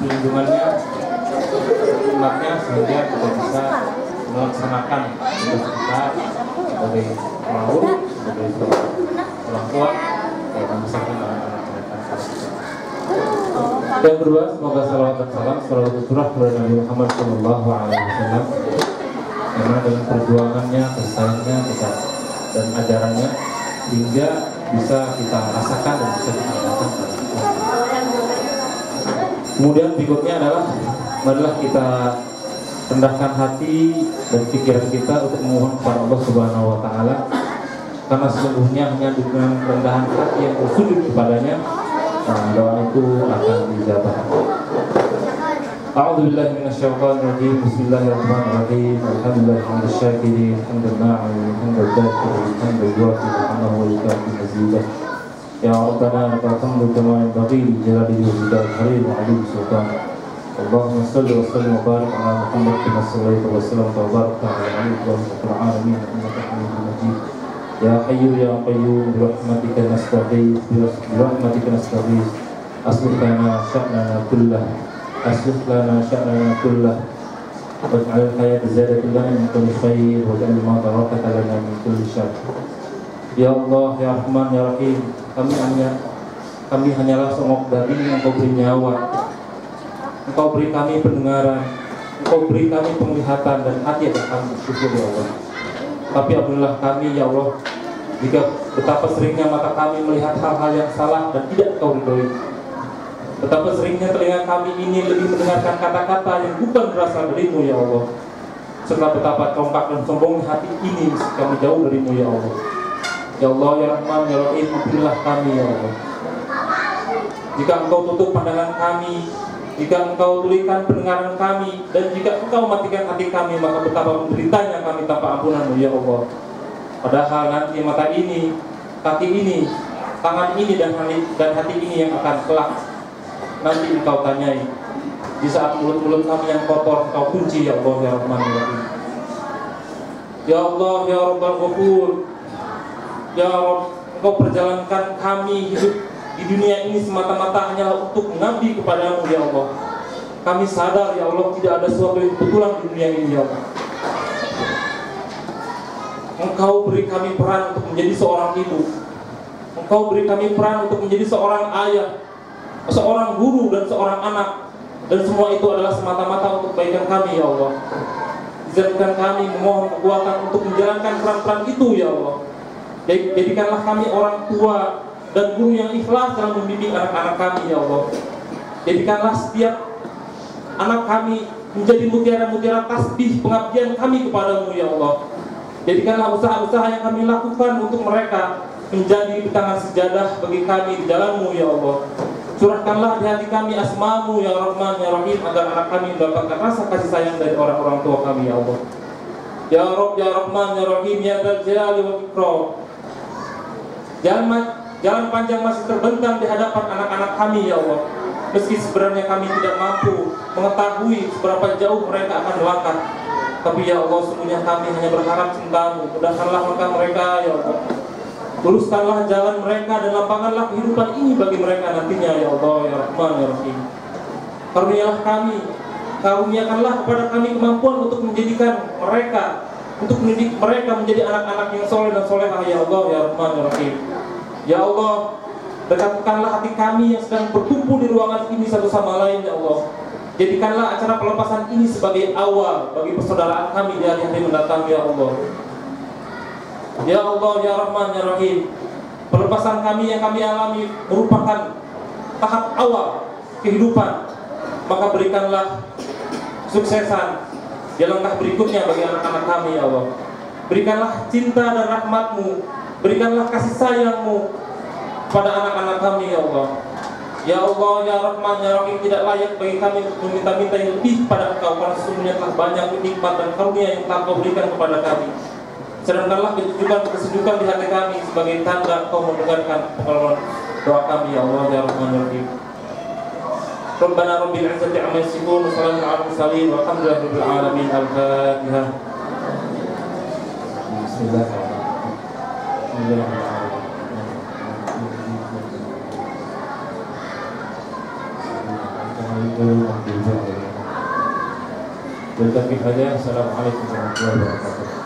perlindungannya, umatnya, sehingga kita bisa melaksanakan tugas kita sebagai pelaut, sebagai orang tua, yang membesarkan anak-anak mereka. Yang kedua, semoga salawat dan salam selalu tercurah kepada Nabi Muhammad SAW, karena dengan perjuangannya, kesayangannya kita dan ajarannya hingga bisa kita rasakan dan bisa kita rasakan. Kemudian berikutnya adalah kita rendahkan hati dan pikiran kita untuk memohon kepada Allah Subhanahu wa taala, karena sesungguhnya hanya dengan rendahan hati yang bersujud kepadanya doa itu akan dijawab. A'udzu billahi minasyaitonir rajim. Bismillahirrahmanirrahim. Alhamdulillahil syakirin, alhamdulillah, alhamdulillah, alhamdulillah, alhamdulillah. Ya Rabbana lakal hamdu kama yanbaghi li jalali wajhikal karim wa 'azimi sultanik. Allahumma shalli wa sallim wa barik ala Muhammad kama shallaita wa sallamta wa barakta ala alihi wa sahbihi fil alamin innaka Hamidum Majid. Ya Hayyu ya Qayyum bi rahmatika nastaghith bi rahmatika nastaghith aslih lana sya'nana kullah waj'al hayata ziyadatan lana min kulli khair waj'al mauta rahatan lana min kulli syarr. Ya Allah ya Rahman ya Rahim, kami hanyalah sengok daging yang Engkau beri nyawa, Engkau beri kami pendengaran, Engkau beri kami penglihatan dan hati yang kami bersyukur ya Allah. Tapi alhamdulillah kami ya Allah, jika betapa seringnya mata kami melihat hal-hal yang salah dan tidak Engkau ridhoi, betapa seringnya telinga kami ini lebih mendengarkan kata-kata yang bukan berasal darimu ya Allah, serta betapa congkak dan sombongnya hati ini kami jauh darimu ya Allah. Ya Allah ya Rahman ya Rahim, ampunilah kami ya Allah. Jika Engkau tutup pandangan kami, jika Engkau tulikan pendengaran kami, dan jika Engkau matikan hati kami, maka betapa menderitanya kami tanpa ampunan ya Allah. Padahal nanti mata ini, kaki ini, tangan ini dan hati ini yang akan kelak nanti Engkau tanyai. Di saat mulut-mulut kami yang kotor Engkau kunci ya Allah ya Rahman ya Rahim. Ya Allah ya Rabbal Ghafur, ya Rabb, Engkau perjalankan kami hidup di dunia ini semata-mata hanyalah untuk mengabdi kepadamu ya Allah. Kami sadar ya Allah tidak ada sesuatu yang kebetulan di dunia ini ya Allah. Engkau beri kami peran untuk menjadi seorang ibu, Engkau beri kami peran untuk menjadi seorang ayah, seorang guru dan seorang anak, dan semua itu adalah semata-mata untuk kebaikan kami ya Allah. Izinkan kami memohon kekuatan untuk menjalankan peran-peran itu ya Allah. Jadikanlah kami orang tua dan guru yang ikhlas dalam membimbing anak-anak kami ya Allah. Jadikanlah setiap anak kami menjadi mutiara-mutiara tasbih pengabdian kami kepadamu ya Allah. Jadikanlah usaha-usaha yang kami lakukan untuk mereka menjadi tangan sejadah bagi kami di jalanmu ya Allah. Curahkanlah di hati kami asmamu ya Rahman ya Rahim, agar anak kami mendapatkan rasa kasih sayang dari orang-orang tua kami ya Allah. Ya Rabb ya Rahman ya Rahim ya Dzal Jalali wal Ikram. Jalan panjang masih terbentang di hadapan anak-anak kami ya Allah. Meski sebenarnya kami tidak mampu mengetahui seberapa jauh mereka akan melangkah, tapi ya Allah semuanya kami hanya berharap cintamu. Mudahkanlah langkah mereka ya Allah. Luruskanlah jalan mereka dan lapangkanlah kehidupan ini bagi mereka nantinya ya Allah ya Rahman ya Rahim. Karunialah kami, karuniakanlah kepada kami kemampuan untuk menjadikan mereka, untuk mendidik mereka menjadi anak-anak yang soleh dan solehah ya Allah ya Rahman ya Rahim. Ya Allah, dekatkanlah hati kami yang sedang berkumpul di ruangan ini satu sama lain ya Allah. Jadikanlah acara pelepasan ini sebagai awal bagi persaudaraan kami di hari-hari mendatang ya Allah. Ya Allah ya Rahman ya Rahim, pelepasan kami yang kami alami merupakan tahap awal kehidupan, maka berikanlah suksesan di langkah berikutnya bagi anak-anak kami ya Allah. Berikanlah cinta dan rahmat-Mu, berikanlah kasih sayang-Mu pada anak-anak kami ya Allah. Ya Allah ya Rahman ya Rahim, tidak layak bagi kami untuk meminta-minta yang lebih pada Engkau, karena sesungguhnya telah banyak nikmat dan karunia yang telah Engkau berikan kepada kami. Sedangkanlah kesejukan di hati kami sebagai tanda Engkau mendengarkan pengaluan doa kami ya Allah ya Rahman ya Rahim. Rabbana rabbil izzati amma yasifun wa salamun alal mursalin walhamdulillahi rabbil alamin. Al-Fatihah. Bismillahirrahmanirrahim. Dan tapi hanya Assalamualaikum warahmatullahi wabarakatuh.